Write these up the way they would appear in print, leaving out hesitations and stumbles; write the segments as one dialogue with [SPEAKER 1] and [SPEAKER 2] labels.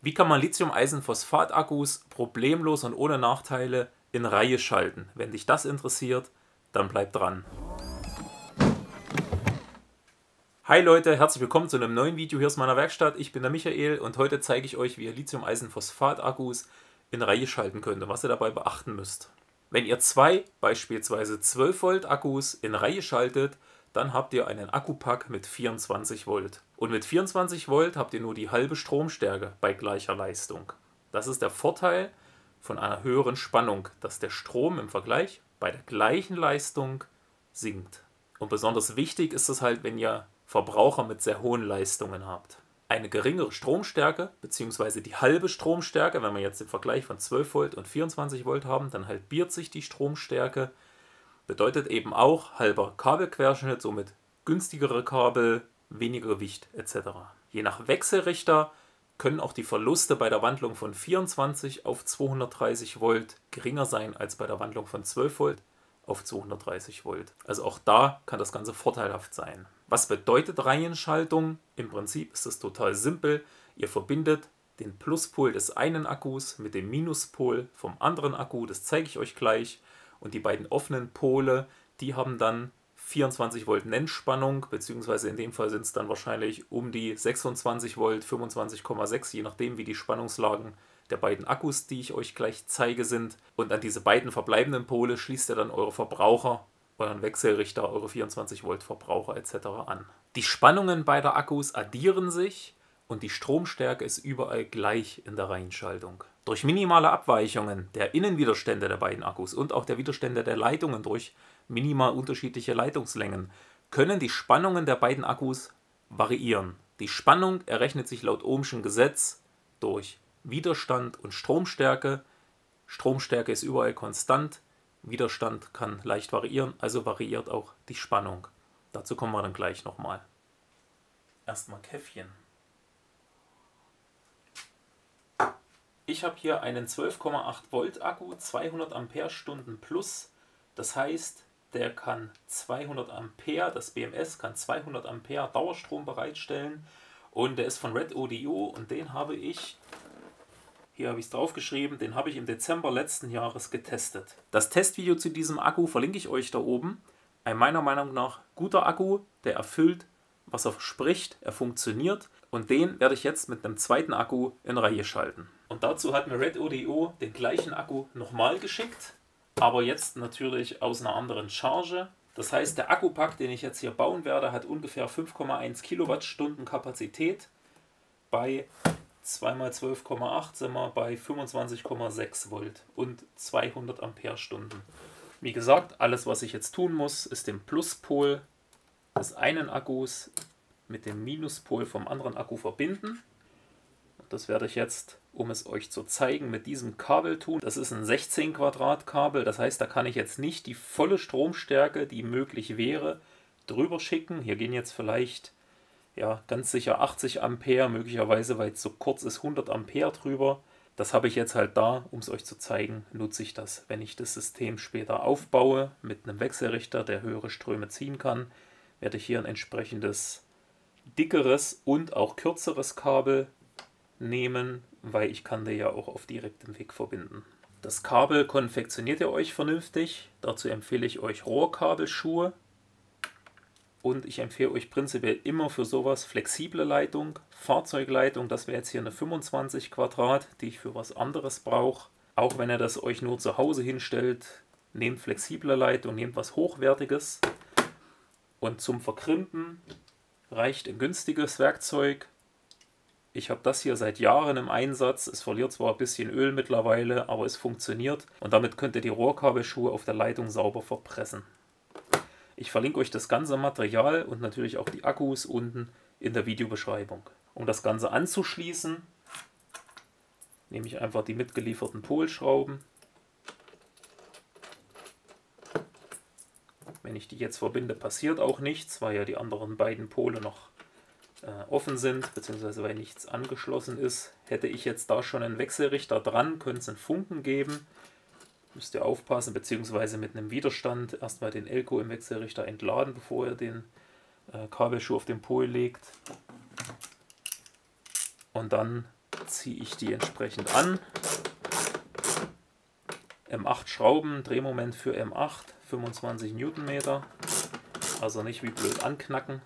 [SPEAKER 1] Wie kann man Lithium-Eisenphosphat-Akkus problemlos und ohne Nachteile in Reihe schalten? Wenn dich das interessiert, dann bleib dran. Hi Leute, herzlich willkommen zu einem neuen Video hier aus meiner Werkstatt. Ich bin der Michael und heute zeige ich euch, wie ihr Lithium-Eisenphosphat-Akkus in Reihe schalten könnt und was ihr dabei beachten müsst. Wenn ihr zwei, beispielsweise 12 Volt Akkus in Reihe schaltet, dann habt ihr einen Akkupack mit 24 Volt. Und mit 24 Volt habt ihr nur die halbe Stromstärke bei gleicher Leistung. Das ist der Vorteil von einer höheren Spannung, dass der Strom im Vergleich bei der gleichen Leistung sinkt. Und besonders wichtig ist es halt, wenn ihr Verbraucher mit sehr hohen Leistungen habt. Eine geringere Stromstärke bzw. die halbe Stromstärke, wenn wir jetzt den Vergleich von 12 Volt und 24 Volt haben, dann halbiert sich die Stromstärke. Bedeutet eben auch halber Kabelquerschnitt, somit günstigere Kabel, weniger Gewicht etc. Je nach Wechselrichter können auch die Verluste bei der Wandlung von 24 auf 230 Volt geringer sein als bei der Wandlung von 12 Volt auf 230 Volt. Also auch da kann das Ganze vorteilhaft sein. Was bedeutet Reihenschaltung? Im Prinzip ist es total simpel. Ihr verbindet den Pluspol des einen Akkus mit dem Minuspol vom anderen Akku, das zeige ich euch gleich. Und die beiden offenen Pole, die haben dann 24 Volt Nennspannung, beziehungsweise in dem Fall sind es dann wahrscheinlich um die 26 Volt, 25,6, je nachdem wie die Spannungslagen der beiden Akkus, die ich euch gleich zeige, sind. Und an diese beiden verbleibenden Pole schließt ihr dann eure Verbraucher, euren Wechselrichter, eure 24 Volt Verbraucher etc. an. Die Spannungen beider Akkus addieren sich und die Stromstärke ist überall gleich in der Reihenschaltung. Durch minimale Abweichungen der Innenwiderstände der beiden Akkus und auch der Widerstände der Leitungen durch minimal unterschiedliche Leitungslängen können die Spannungen der beiden Akkus variieren. Die Spannung errechnet sich laut Ohmschen Gesetz durch Widerstand und Stromstärke. Stromstärke ist überall konstant, Widerstand kann leicht variieren, also variiert auch die Spannung. Dazu kommen wir dann gleich nochmal. Erstmal Käffchen. Ich habe hier einen 12,8 Volt Akku, 200 Ampere-Stunden plus. Das heißt, der kann 200 Ampere, das BMS kann 200 Ampere Dauerstrom bereitstellen. Und der ist von RedODO und den habe ich, hier habe ich es draufgeschrieben, den habe ich im Dezember letzten Jahres getestet. Das Testvideo zu diesem Akku verlinke ich euch da oben. Ein meiner Meinung nach guter Akku, der erfüllt, was er verspricht, er funktioniert. Und den werde ich jetzt mit einem zweiten Akku in Reihe schalten. Und dazu hat mir RedODO den gleichen Akku nochmal geschickt, aber jetzt natürlich aus einer anderen Charge. Das heißt, der Akkupack, den ich jetzt hier bauen werde, hat ungefähr 5,1 Kilowattstunden Kapazität. Bei 2x12,8 sind wir bei 25,6 Volt und 200 Ampere-Stunden. Wie gesagt, alles was ich jetzt tun muss, ist den Pluspol des einen Akkus mit dem Minuspol vom anderen Akku verbinden. Das werde ich jetzt, um es euch zu zeigen, mit diesem Kabel tun. Das ist ein 16 Quadrat Kabel, das heißt, da kann ich jetzt nicht die volle Stromstärke, die möglich wäre, drüber schicken. Hier gehen jetzt vielleicht, ja, ganz sicher 80 Ampere, möglicherweise, weil es so kurz ist, 100 Ampere drüber. Das habe ich jetzt halt da, um es euch zu zeigen, nutze ich das. Wenn ich das System später aufbaue mit einem Wechselrichter, der höhere Ströme ziehen kann, werde ich hier ein entsprechendes dickeres und auch kürzeres Kabel nehmen, weil ich kann den ja auch auf direktem Weg verbinden. Das Kabel konfektioniert ihr euch vernünftig. Dazu empfehle ich euch Rohrkabelschuhe. Und ich empfehle euch prinzipiell immer für sowas flexible Leitung, Fahrzeugleitung. Das wäre jetzt hier eine 25 Quadrat, die ich für was anderes brauche. Auch wenn ihr das euch nur zu Hause hinstellt, nehmt flexible Leitung, nehmt was Hochwertiges. Und zum Verkrimpen reicht ein günstiges Werkzeug. Ich habe das hier seit Jahren im Einsatz. Es verliert zwar ein bisschen Öl mittlerweile, aber es funktioniert. Und damit könnt ihr die Rohrkabelschuhe auf der Leitung sauber verpressen. Ich verlinke euch das ganze Material und natürlich auch die Akkus unten in der Videobeschreibung. Um das Ganze anzuschließen, nehme ich einfach die mitgelieferten Polschrauben. Wenn ich die jetzt verbinde, passiert auch nichts, weil ja die anderen beiden Pole noch offen sind, beziehungsweise weil nichts angeschlossen ist. Hätte ich jetzt da schon einen Wechselrichter dran, könnte es einen Funken geben. Müsst ihr aufpassen, beziehungsweise mit einem Widerstand erstmal den Elko im Wechselrichter entladen, bevor ihr den Kabelschuh auf den Pol legt. Und dann ziehe ich die entsprechend an. M8 Schrauben, Drehmoment für M8, 25 Newtonmeter. Also nicht wie blöd anknacken.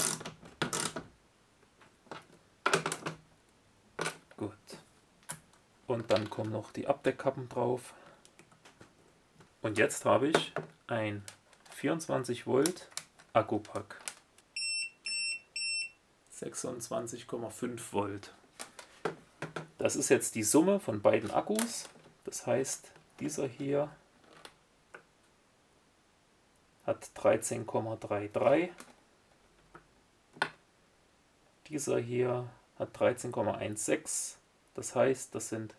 [SPEAKER 1] Gut. Und dann kommen noch die Abdeckkappen drauf. Und jetzt habe ich ein 24 Volt Akkupack. 26,5 Volt. Das ist jetzt die Summe von beiden Akkus. Das heißt, dieser hier hat 13,33. Dieser hier hat 13,16. Das heißt, das sind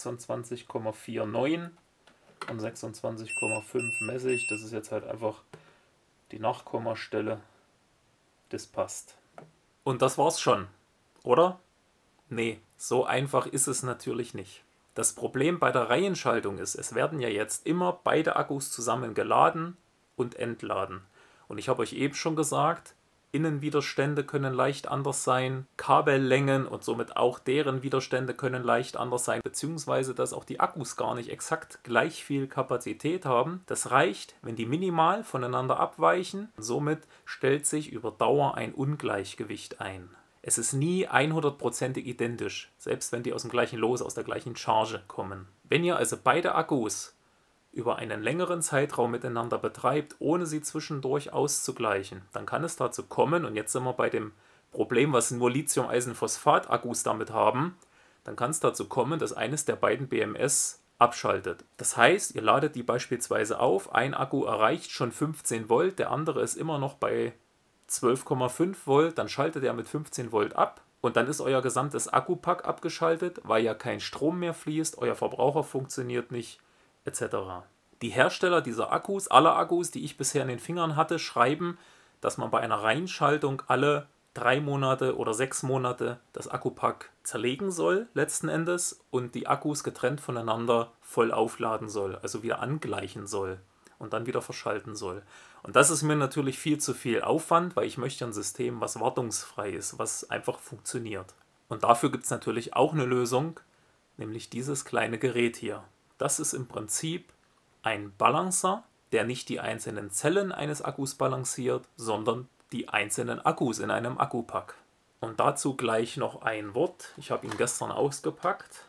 [SPEAKER 1] 26,49 und 26,5 messe ich. Das ist jetzt halt einfach die Nachkommastelle. Das passt. Und das war's schon, oder? Nee, so einfach ist es natürlich nicht. Das Problem bei der Reihenschaltung ist, es werden ja jetzt immer beide Akkus zusammen geladen und entladen. Und ich habe euch eben schon gesagt, Innenwiderstände können leicht anders sein, Kabellängen und somit auch deren Widerstände können leicht anders sein, beziehungsweise dass auch die Akkus gar nicht exakt gleich viel Kapazität haben. Das reicht, wenn die minimal voneinander abweichen. Somit stellt sich über Dauer ein Ungleichgewicht ein. Es ist nie 100%ig identisch, selbst wenn die aus dem gleichen Los, aus der gleichen Charge kommen. Wenn ihr also beide Akkus über einen längeren Zeitraum miteinander betreibt, ohne sie zwischendurch auszugleichen, dann kann es dazu kommen, und jetzt sind wir bei dem Problem, was nur Lithium-Eisenphosphat-Akkus damit haben, dann kann es dazu kommen, dass eines der beiden BMS abschaltet. Das heißt, ihr ladet die beispielsweise auf, ein Akku erreicht schon 15 Volt, der andere ist immer noch bei 12,5 Volt, dann schaltet er mit 15 Volt ab und dann ist euer gesamtes Akkupack abgeschaltet, weil ja kein Strom mehr fließt, euer Verbraucher funktioniert nicht, etc. Die Hersteller dieser Akkus, aller Akkus, die ich bisher in den Fingern hatte, schreiben, dass man bei einer Reinschaltung alle 3 Monate oder 6 Monate das Akkupack zerlegen soll, letzten Endes, und die Akkus getrennt voneinander voll aufladen soll, also wieder angleichen soll und dann wieder verschalten soll. Und das ist mir natürlich viel zu viel Aufwand, weil ich möchte ein System, was wartungsfrei ist, was einfach funktioniert. Und dafür gibt es natürlich auch eine Lösung, nämlich dieses kleine Gerät hier. Das ist im Prinzip ein Balancer, der nicht die einzelnen Zellen eines Akkus balanciert, sondern die einzelnen Akkus in einem Akkupack. Und dazu gleich noch ein Wort. Ich habe ihn gestern ausgepackt.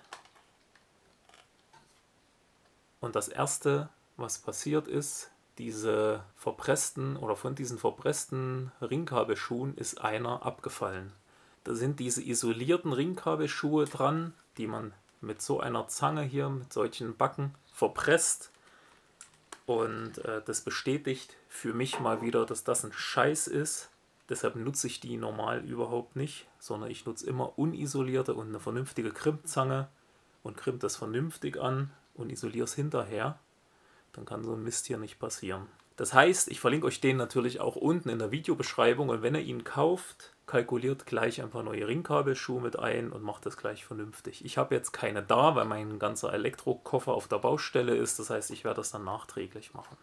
[SPEAKER 1] Und das erste, was passiert ist, diese verpressten oder von diesen verpressten Ringkabelschuhen ist einer abgefallen. Da sind diese isolierten Ringkabelschuhe dran, die man mit so einer Zange hier, mit solchen Backen verpresst. Und das bestätigt für mich mal wieder, dass das ein Scheiß ist. Deshalb nutze ich die normal überhaupt nicht, sondern ich nutze immer unisolierte und eine vernünftige Krimpzange und krimpe das vernünftig an und isoliere es hinterher. Dann kann so ein Mist hier nicht passieren. Das heißt, ich verlinke euch den natürlich auch unten in der Videobeschreibung und wenn ihr ihn kauft, kalkuliert gleich ein paar neue Ringkabelschuhe mit ein und macht das gleich vernünftig. Ich habe jetzt keine da, weil mein ganzer Elektrokoffer auf der Baustelle ist. Das heißt, ich werde das dann nachträglich machen.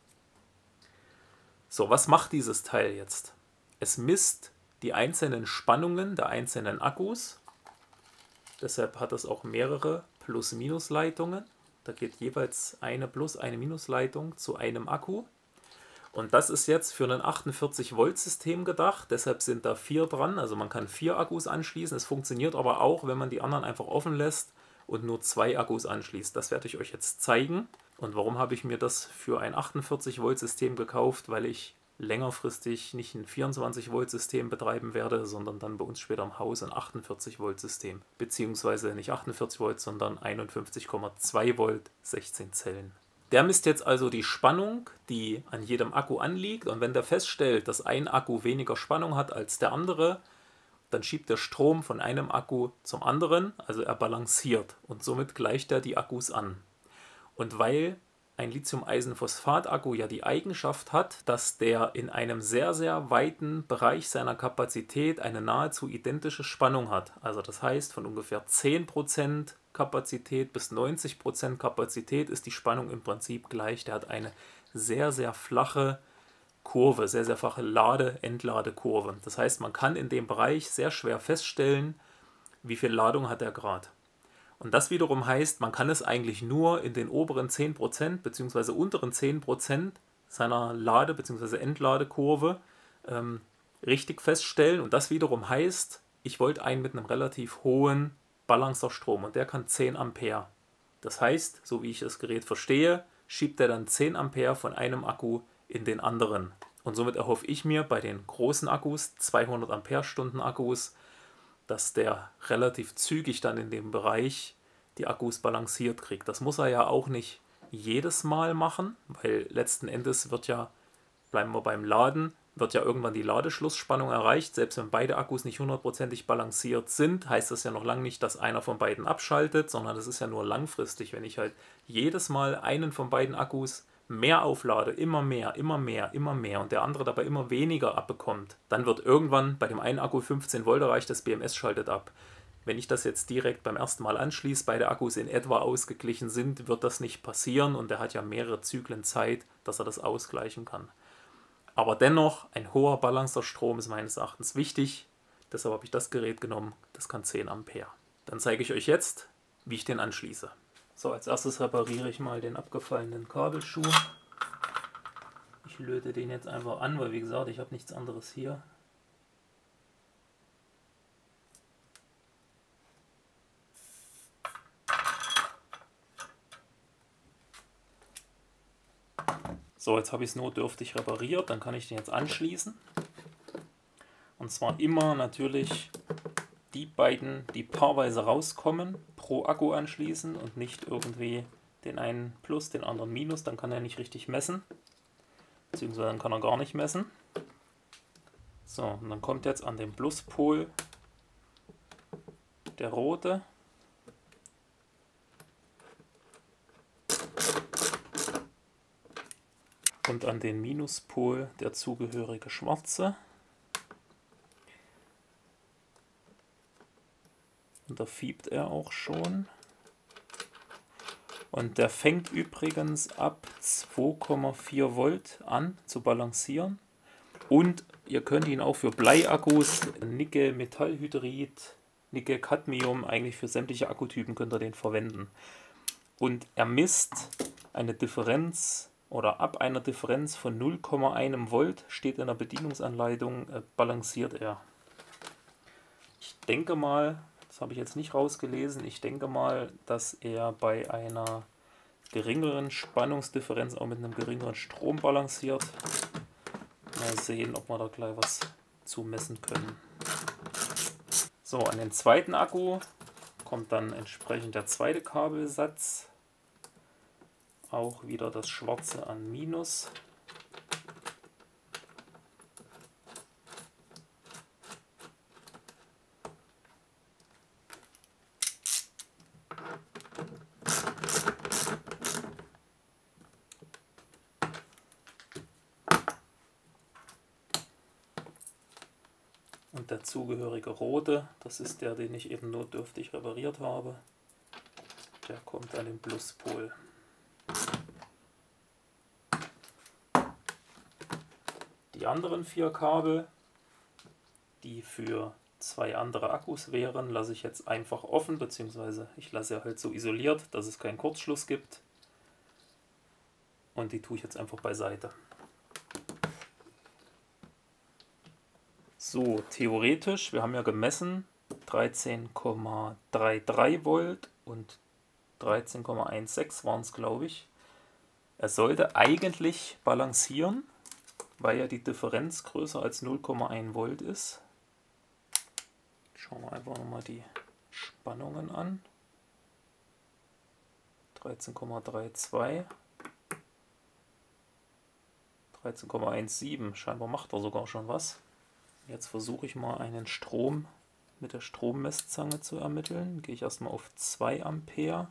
[SPEAKER 1] So, was macht dieses Teil jetzt? Es misst die einzelnen Spannungen der einzelnen Akkus. Deshalb hat es auch mehrere Plus-Minus-Leitungen. Da geht jeweils eine Plus-, eine Minusleitung zu einem Akku. Und das ist jetzt für ein 48-Volt-System gedacht, deshalb sind da 4 dran, also man kann 4 Akkus anschließen. Es funktioniert aber auch, wenn man die anderen einfach offen lässt und nur 2 Akkus anschließt. Das werde ich euch jetzt zeigen. Und warum habe ich mir das für ein 48-Volt-System gekauft? Weil ich längerfristig nicht ein 24-Volt-System betreiben werde, sondern dann bei uns später im Haus ein 48-Volt-System. Beziehungsweise nicht 48 Volt, sondern 51,2 Volt, 16 Zellen. Der misst jetzt also die Spannung, die an jedem Akku anliegt, und wenn der feststellt, dass ein Akku weniger Spannung hat als der andere, dann schiebt der Strom von einem Akku zum anderen, also er balanciert und somit gleicht er die Akkus an. Und weil ein Lithium-Eisenphosphat-Akku ja die Eigenschaft hat, dass der in einem sehr, sehr weiten Bereich seiner Kapazität eine nahezu identische Spannung hat. Also das heißt, von ungefähr 10% Kapazität bis 90% Kapazität ist die Spannung im Prinzip gleich. Der hat eine sehr, sehr flache Kurve, sehr, sehr flache Entladekurve. Das heißt, man kann in dem Bereich sehr schwer feststellen, wie viel Ladung hat er gerade. Und das wiederum heißt, man kann es eigentlich nur in den oberen 10% bzw. unteren 10% seiner Lade- bzw. Entladekurve richtig feststellen. Und das wiederum heißt, ich wollte einen mit einem relativ hohen Balancerstrom und der kann 10 Ampere. Das heißt, so wie ich das Gerät verstehe, schiebt er dann 10 Ampere von einem Akku in den anderen. Und somit erhoffe ich mir bei den großen Akkus, 200 Ampere-Stunden Akkus, dass der relativ zügig dann in dem Bereich die Akkus balanciert kriegt. Das muss er ja auch nicht jedes Mal machen, weil letzten Endes wird ja, bleiben wir beim Laden, wird ja irgendwann die Ladeschlussspannung erreicht. Selbst wenn beide Akkus nicht hundertprozentig balanciert sind, heißt das ja noch lange nicht, dass einer von beiden abschaltet, sondern das ist ja nur langfristig. Wenn ich halt jedes Mal einen von beiden Akkus mehr auflade, immer mehr und der andere dabei immer weniger abbekommt, dann wird irgendwann bei dem einen Akku 15 Volt erreicht, das BMS schaltet ab. Wenn ich das jetzt direkt beim ersten Mal anschließe, beide Akkus in etwa ausgeglichen sind, wird das nicht passieren und er hat ja mehrere Zyklen Zeit, dass er das ausgleichen kann. Aber dennoch, ein hoher Balancerstrom ist meines Erachtens wichtig, deshalb habe ich das Gerät genommen, das kann 10 Ampere. Dann zeige ich euch jetzt, wie ich den anschließe. So, als erstes repariere ich mal den abgefallenen Kabelschuh. Ich löte den jetzt einfach an, weil wie gesagt, ich habe nichts anderes hier. So, jetzt habe ich es notdürftig repariert, dann kann ich den jetzt anschließen. Und zwar immer natürlich die beiden, die paarweise rauskommen, pro Akku anschließen und nicht irgendwie den einen plus, den anderen minus, dann kann er nicht richtig messen. Beziehungsweise dann kann er gar nicht messen. So, und dann kommt jetzt an den Pluspol der rote. Und an den Minuspol der zugehörige schwarze. Und da fiebt er auch schon. Und der fängt übrigens ab 2,4 Volt an zu balancieren. Und ihr könnt ihn auch für Bleiakkus, Nickel-Metallhydrid, Nickel-Cadmium, eigentlich für sämtliche Akkutypen könnt ihr den verwenden. Und er misst eine Differenz oder ab einer Differenz von 0,1 Volt, steht in der Bedienungsanleitung, balanciert er. Ich denke mal, das habe ich jetzt nicht rausgelesen, ich denke mal, dass er bei einer geringeren Spannungsdifferenz auch mit einem geringeren Strom balanciert. Mal sehen, ob wir da gleich was zu messen können. So, an den zweiten Akku kommt dann entsprechend der zweite Kabelsatz. Auch wieder das schwarze an Minus. Und der zugehörige rote, das ist der, den ich eben notdürftig repariert habe, der kommt an den Pluspol. Die anderen 4 Kabel, die für 2 andere Akkus wären, lasse ich jetzt einfach offen, beziehungsweise ich lasse sie halt so isoliert, dass es keinen Kurzschluss gibt. Und die tue ich jetzt einfach beiseite. So, theoretisch, wir haben ja gemessen 13,33 Volt und 13,16 waren es, glaube ich. Er sollte eigentlich balancieren, weil ja die Differenz größer als 0,1 Volt ist. Schauen wir einfach nochmal die Spannungen an. 13,32, 13,17, scheinbar macht er sogar schon was. Jetzt versuche ich mal einen Strom mit der Strommesszange zu ermitteln. Gehe ich erstmal auf 2 Ampere.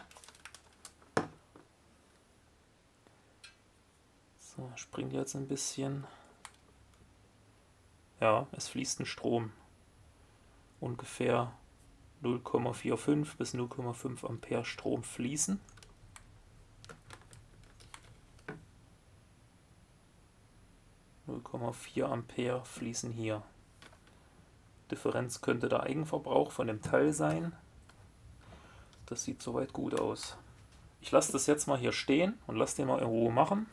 [SPEAKER 1] So, springt jetzt ein bisschen. Ja, es fließt ein Strom. Ungefähr 0,45 bis 0,5 Ampere Strom fließen. (0,4 Ampere fließen hier. Differenz könnte der Eigenverbrauch von dem Teil sein. Das sieht soweit gut aus. Ich lasse das jetzt mal hier stehen und lasse den mal in Ruhe machen.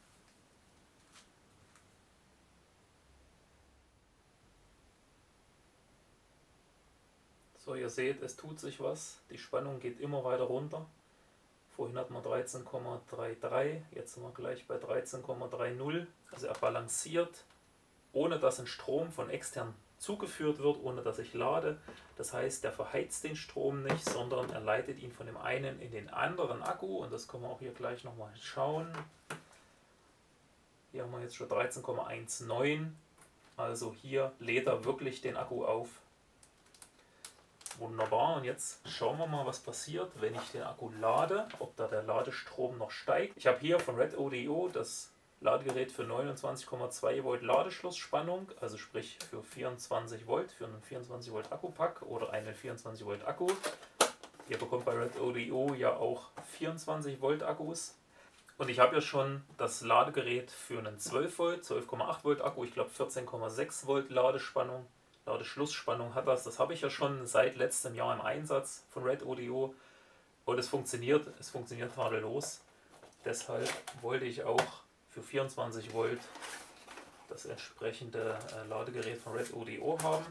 [SPEAKER 1] So, ihr seht, es tut sich was. Die Spannung geht immer weiter runter. Vorhin hatten wir 13,33, jetzt sind wir gleich bei 13,30. Also er balanciert, ohne dass ein Strom von extern zugeführt wird, ohne dass ich lade. Das heißt, der verheizt den Strom nicht, sondern er leitet ihn von dem einen in den anderen Akku. Und das können wir auch hier gleich nochmal schauen. Hier haben wir jetzt schon 13,19. Also hier lädt er wirklich den Akku auf. Wunderbar, und jetzt schauen wir mal, was passiert, wenn ich den Akku lade, ob da der Ladestrom noch steigt. Ich habe hier von RedODO das Ladegerät für 29,2 Volt Ladeschlussspannung, also sprich für 24 Volt, für einen 24 Volt Akkupack oder einen 24 Volt Akku. Ihr bekommt bei RedODO ja auch 24 Volt Akkus. Und ich habe ja schon das Ladegerät für einen 12 Volt, 12,8 Volt Akku, ich glaube 14,6 Volt Ladespannung. Ladeschlussspannung hat das habe ich ja schon seit letztem Jahr im Einsatz von RedODO und es funktioniert tadellos. Deshalb wollte ich auch für 24 Volt das entsprechende Ladegerät von RedODO haben.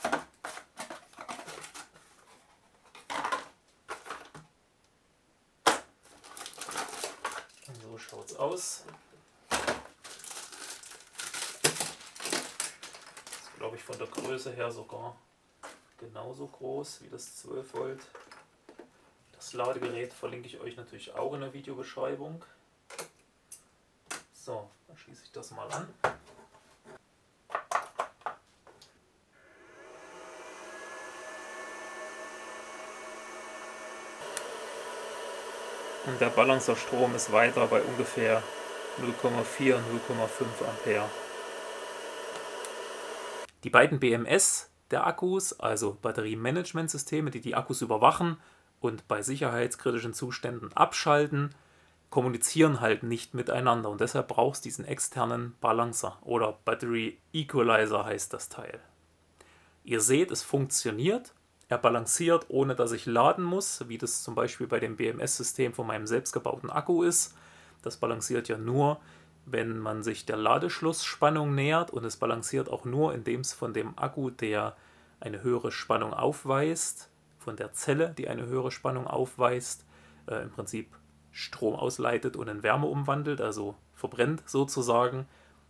[SPEAKER 1] Und so schaut es aus. Glaube ich von der Größe her sogar genauso groß wie das 12 Volt. Das Ladegerät verlinke ich euch natürlich auch in der Videobeschreibung. So, dann schließe ich das mal an. Und der Balancerstrom ist weiter bei ungefähr 0,4 und 0,5 Ampere. Die beiden BMS der Akkus, also Batteriemanagementsysteme, die die Akkus überwachen und bei sicherheitskritischen Zuständen abschalten, kommunizieren halt nicht miteinander und deshalb braucht es diesen externen Balancer oder Battery Equalizer heißt das Teil. Ihr seht, es funktioniert, er balanciert, ohne dass ich laden muss, wie das zum Beispiel bei dem BMS-System von meinem selbstgebauten Akku ist. Das balanciert ja nur, wenn man sich der Ladeschlussspannung nähert und es balanciert auch nur, indem es von dem Akku, der eine höhere Spannung aufweist, von der Zelle, die eine höhere Spannung aufweist, im Prinzip Strom ausleitet und in Wärme umwandelt, also verbrennt sozusagen,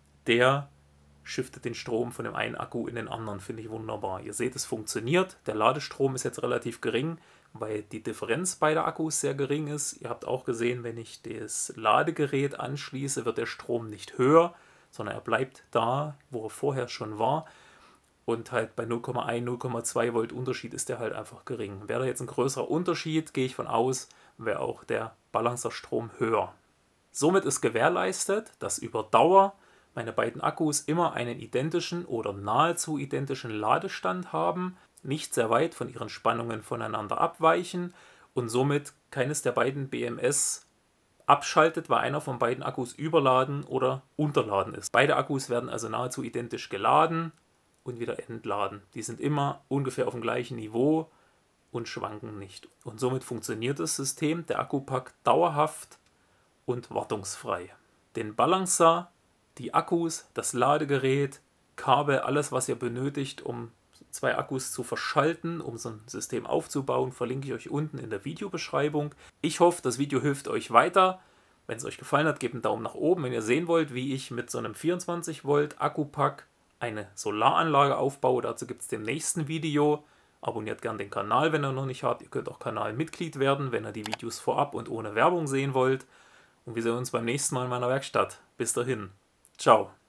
[SPEAKER 1] der shiftet den Strom von dem einen Akku in den anderen, finde ich wunderbar. Ihr seht, es funktioniert, der Ladestrom ist jetzt relativ gering, weil die Differenz beider Akkus sehr gering ist. Ihr habt auch gesehen, wenn ich das Ladegerät anschließe, wird der Strom nicht höher, sondern er bleibt da, wo er vorher schon war. Und halt bei 0,1, 0,2 Volt Unterschied ist der halt einfach gering. Wäre da jetzt ein größerer Unterschied, gehe ich von aus, wäre auch der Balancerstrom höher. Somit ist gewährleistet, dass über Dauer meine beiden Akkus immer einen identischen oder nahezu identischen Ladestand haben, nicht sehr weit von ihren Spannungen voneinander abweichen und somit keines der beiden BMS abschaltet, weil einer von beiden Akkus überladen oder unterladen ist. Beide Akkus werden also nahezu identisch geladen und wieder entladen. Die sind immer ungefähr auf dem gleichen Niveau und schwanken nicht. Und somit funktioniert das System, der Akkupack, dauerhaft und wartungsfrei. Den Balancer, die Akkus, das Ladegerät, Kabel, alles was ihr benötigt, um zwei Akkus zu verschalten, um so ein System aufzubauen, verlinke ich euch unten in der Videobeschreibung. Ich hoffe, das Video hilft euch weiter. Wenn es euch gefallen hat, gebt einen Daumen nach oben. Wenn ihr sehen wollt, wie ich mit so einem 24 Volt Akkupack eine Solaranlage aufbaue, dazu gibt es dem nächsten Video. Abonniert gerne den Kanal, wenn ihr noch nicht habt. Ihr könnt auch Kanalmitglied werden, wenn ihr die Videos vorab und ohne Werbung sehen wollt. Und wir sehen uns beim nächsten Mal in meiner Werkstatt. Bis dahin. Ciao.